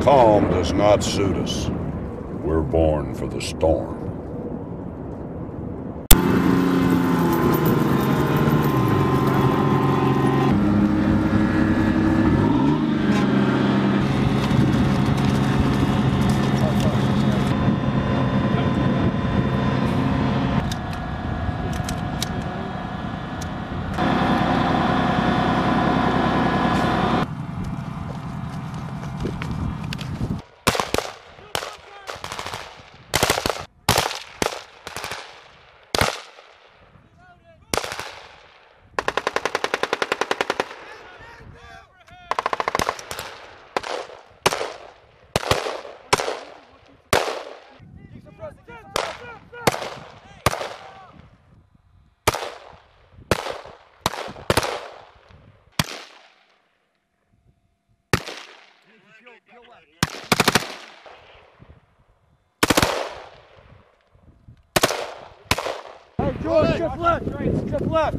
calm does not suit us. We're born for the storm. Hey, George, shift left, shift left.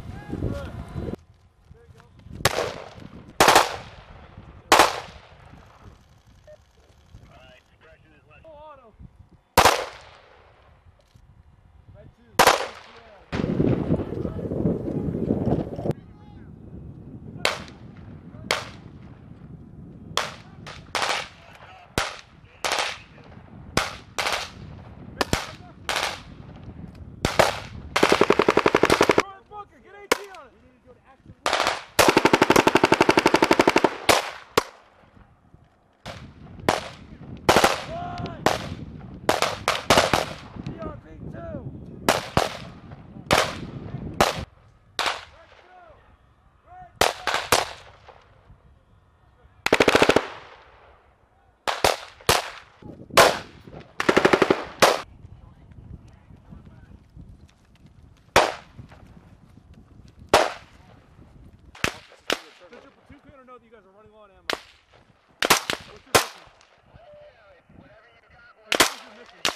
Does your platoon commander know that you guys are running low on ammo? What's your mission? Whatever you got, boy. What's your mission?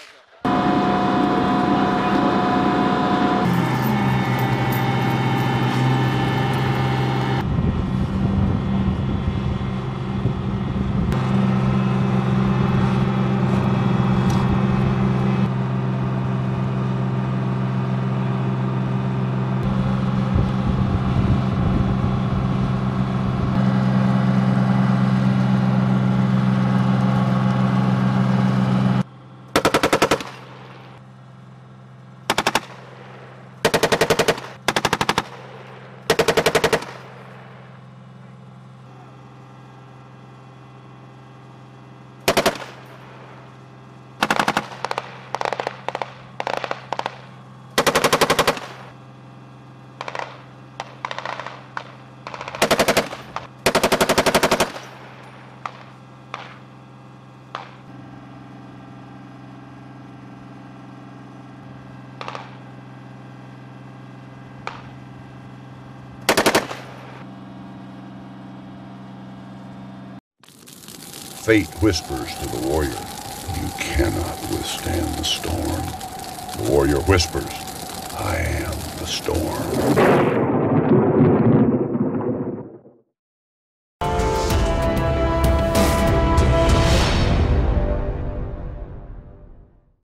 Fate whispers to the warrior, "You cannot withstand the storm." The warrior whispers, "I am the storm."